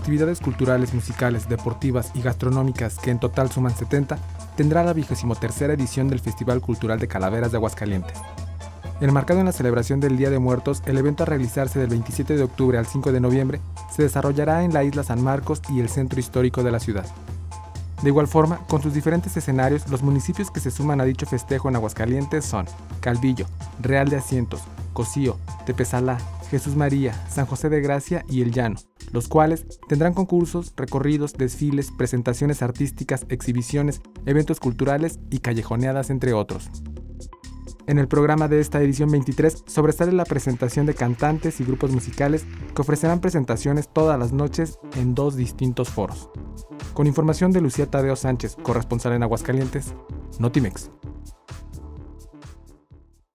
actividades culturales, musicales, deportivas y gastronómicas, que en total suman 70, tendrá la 23ª edición del Festival Cultural de Calaveras de Aguascalientes. Enmarcado en la celebración del Día de Muertos, el evento a realizarse del 27 de octubre al 5 de noviembre se desarrollará en la Isla San Marcos y el centro histórico de la ciudad. De igual forma, con sus diferentes escenarios, los municipios que se suman a dicho festejo en Aguascalientes son Calvillo, Real de Asientos, Cocío, Tepezalá, Jesús María, San José de Gracia y El Llano, los cuales tendrán concursos, recorridos, desfiles, presentaciones artísticas, exhibiciones, eventos culturales y callejoneadas, entre otros. En el programa de esta edición 23 sobresale la presentación de cantantes y grupos musicales que ofrecerán presentaciones todas las noches en 2 distintos foros. Con información de Lucía Tadeo Sánchez, corresponsal en Aguascalientes, Notimex.